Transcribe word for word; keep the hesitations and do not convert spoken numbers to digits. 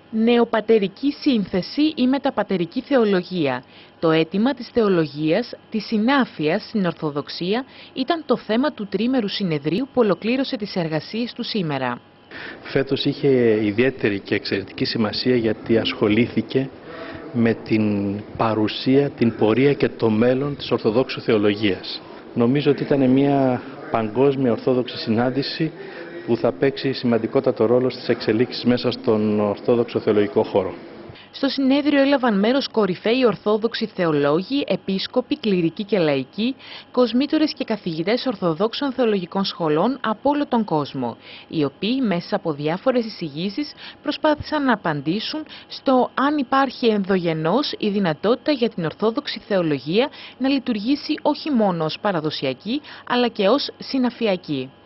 Νεοπατερική σύνθεση ή μεταπατερική θεολογία. Το αίτημα της θεολογίας, της συνάφειας στην Ορθοδοξία ήταν το θέμα του τρίμερου συνεδρίου που ολοκλήρωσε τις εργασίες του σήμερα. Φέτος είχε ιδιαίτερη και εξαιρετική σημασία γιατί ασχολήθηκε με την παρουσία, την πορεία και το μέλλον της Ορθοδόξου θεολογίας. Νομίζω ότι ήταν μια παγκόσμια Ορθόδοξη συνάντηση που θα παίξει σημαντικότατο ρόλο στις εξελίξεις μέσα στον Ορθόδοξο θεολογικό χώρο. Στο συνέδριο έλαβαν μέρος κορυφαίοι Ορθόδοξοι θεολόγοι, επίσκοποι, κληρικοί και λαϊκοί, κοσμήτορες και καθηγητές Ορθοδόξων θεολογικών σχολών από όλο τον κόσμο, οι οποίοι μέσα από διάφορες εισηγήσεις προσπάθησαν να απαντήσουν στο αν υπάρχει ενδογενώς η δυνατότητα για την Ορθόδοξη θεολογία να λειτουργήσει όχι μόνο ως παραδοσιακή, αλλά και ως συναφιακή.